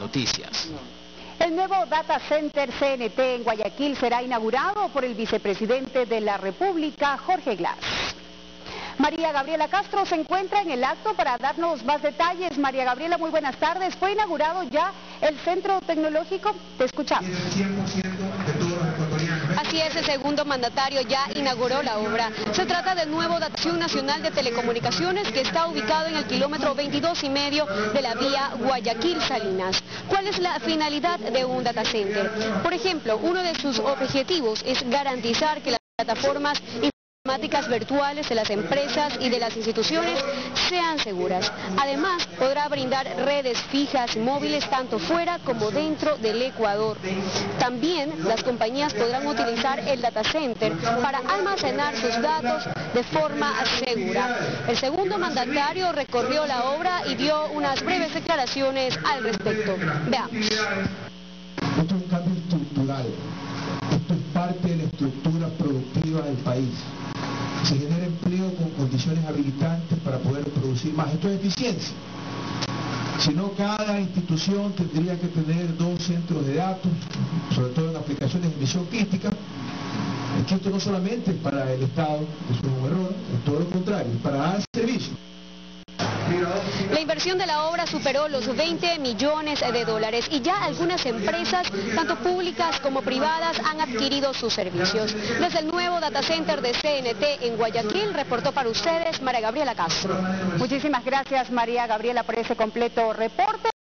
Noticias. El nuevo Data Center CNT en Guayaquil será inaugurado por el vicepresidente de la República, Jorge Glass. María Gabriela Castro se encuentra en el acto para darnos más detalles. María Gabriela, muy buenas tardes. ¿Fue inaugurado ya el centro tecnológico? Te escuchamos. Así es, el segundo mandatario ya inauguró la obra. Se trata del nuevo Datación Nacional de Telecomunicaciones que está ubicado en el kilómetro 22,5 de la vía Guayaquil-Salinas. ¿Cuál es la finalidad de un data center? Por ejemplo, uno de sus objetivos es garantizar que las plataformas informáticas virtuales de las empresas y de las instituciones sean seguras. Además, podrá brindar redes fijas y móviles tanto fuera como dentro del Ecuador. También las compañías podrán utilizar el data center para almacenar sus datos de forma segura. El segundo mandatario recorrió la obra y dio unas breves declaraciones al respecto. Veamos. Esto es un cambio estructural. Esto es parte de la estructura productiva del país. Se genera empleo con condiciones habilitantes para poder producir más. Esto es eficiencia. Si no, cada institución tendría que tener 2 centros de datos, sobre todo en aplicaciones de misión crítica. Es que esto no solamente es para el Estado, eso es un error, es todo lo contrario, es para dar servicio. La inversión de la obra superó los 20 millones de dólares y ya algunas empresas, tanto públicas como privadas, han adquirido sus servicios. Desde el nuevo data center de CNT en Guayaquil, reportó para ustedes María Gabriela Castro. Muchísimas gracias, María Gabriela, por ese completo reporte.